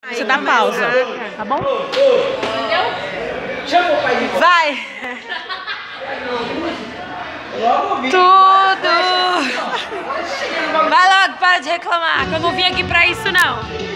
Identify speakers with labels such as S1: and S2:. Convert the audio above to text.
S1: Você dá pausa, tá bom?
S2: Chama o pai de volta.
S1: Vai! Tudo! Vai logo, para de reclamar, que eu não vim aqui pra isso não.